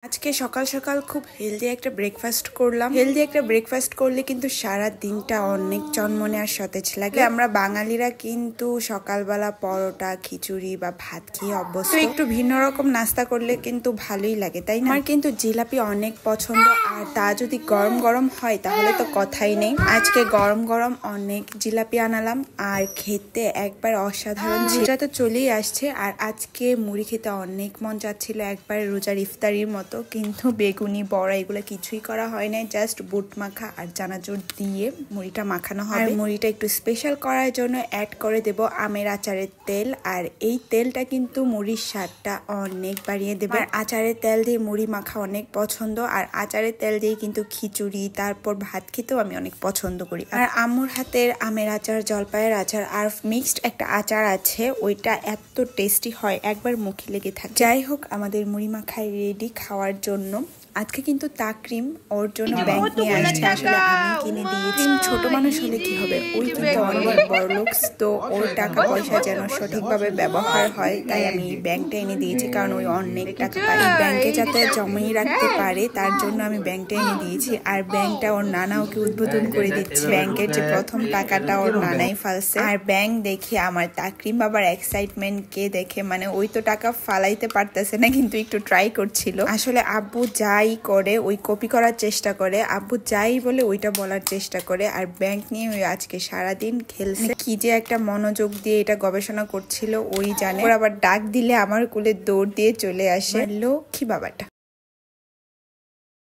আজকে সকাল সকাল খুব হেলদি একটা ব্রেকফাস্ট করলাম। হেলদি একটা ব্রেকফাস্ট করলে কিন্তু সারা দিনটা অনেক চনমনে আর সতেজ লাগে। আমরা বাঙালিরা কিন্তু সকালবেলা পরোটা, খিচুড়ি বা ভাত খেয়ে অভ্যস্ত। একটু ভিন্ন রকম নাস্তা করলে কিন্তু ভালোই লাগে, তাই না? আমার কিন্তু জিলাপি অনেক পছন্দ, আর তা যদি গরম গরম হয় তাহলে তো কথাই নেই। আজকে গরম গরম অনেক জিলাপি আনালাম, আর খেতে একবার অসাধারণ। যেটা তো চলেই আসছে, আর আজকে মুড়ি খেতে অনেক মন চাচ্ছিল, একবার রোজার ইফতারির মতো। কিন্তু বেগুনি বড়া এগুলো কিছুই করা হয় না, জাস্ট বুট মাখা আর চানাচুর দিয়ে মুড়িটা মাখানো হবে। আর মুড়িটা একটু স্পেশাল করার জন্য অ্যাড করে দেব আমের আচারের তেল, আর এই তেলটা কিন্তু মুড়ির স্বাদটা অনেক বাড়িয়ে দেবে। আর আচারের তেল দিয়ে মুড়ি মাখা অনেক পছন্দ, আর আচারের তেল দিয়ে কিন্তু খিচুড়ি তারপর ভাত খেতেও আমি অনেক পছন্দ করি। আর আম্মুর হাতের আমের আচার, জলপাইয়ের আচার আর মিক্সড একটা আচার আছে, ওইটা এত টেস্টি হয়, একবার মুখে লেগে থাকে। যাই হোক, আমাদের মুড়ি মাখাই রেডি খাওয়ার জন্য। আজকে কিন্তু তাকরিম ওর জন্য ব্যাংক নিয়ে আসছে, আসলে আমি কিনে দিয়েছি। ছোট মানুষ হলে কি হবে, ওই কিন্তু অনেক বড় লোকস, তো ওর টাকা পয়সা যেন সঠিকভাবে ব্যবহার হয়, তাই আমি ব্যাংকটা এনে দিয়েছি, কারণ ওই অনেক টাকা পায়। ব্যাংকে যাতে জমিয়ে রাখতে পারে তার জন্য আমি ব্যাংকটা এনে দিয়েছি। আর ব্যাংকটা ওর নানা ওকে উদ্বোধন করে দিচ্ছে। ব্যাংকের যে প্রথম টাকাটা ওর নানাই ফালছে। আর ব্যাংক দেখে আমার তাকরিম বাবার এক্সাইটমেন্টকে দেখে, মানে ওই তো টাকা ফালাইতে পারতেছে না, কিন্তু একটু ট্রাই করছিল। আসলে আব্বু যাই করে ওই কপি করার চেষ্টা করে, আব্বু যাই বলে ওইটা বলার চেষ্টা করে। আর ব্যাংক নিয়ে ওই আজকে সারাদিন খেলছে, কি যে একটা মনোযোগ দিয়ে এটা গবেষণা করছিল ওই জানে। ওর আবার ডাক দিলে আমার কোলে দৌড় দিয়ে চলে আসে লক্ষ্মী বাবাটা।